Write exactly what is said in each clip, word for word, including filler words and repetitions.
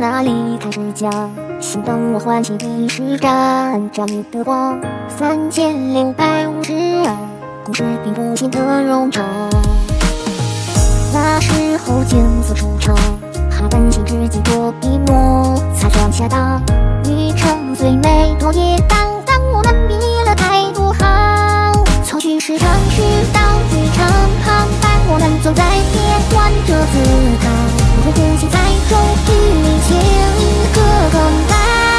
哪里开始讲？心动我唤起的是盏盏你的光，三千六百五十二，故事并不新的冗长。那时候镜子出场，还担心自己多笔墨才算恰当。女成最美多也当，但我们比了太多行。从叙事尝试到剧场旁，伴我们走在变换着姿态，不会自信才终于情歌更改。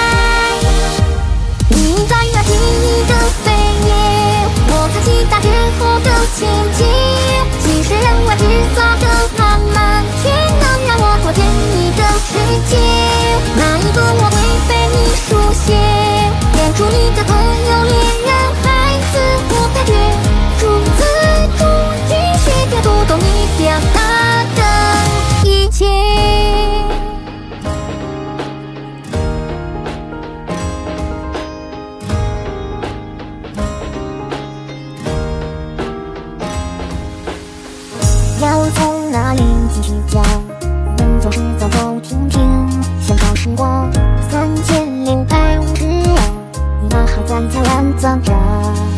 你在那记忆的扉页，我看期待日后的情节。其实人外制造的浪漫，却能让我脱离你的世界。那一刻我会被你书写，变出你的朋友、恋人、孩子，我感觉逐字逐句写给读懂你表达的一切。要从哪里继续讲？我们总是走走停停，闲聊时光，三千六百五十二，你那还在灿烂脏着。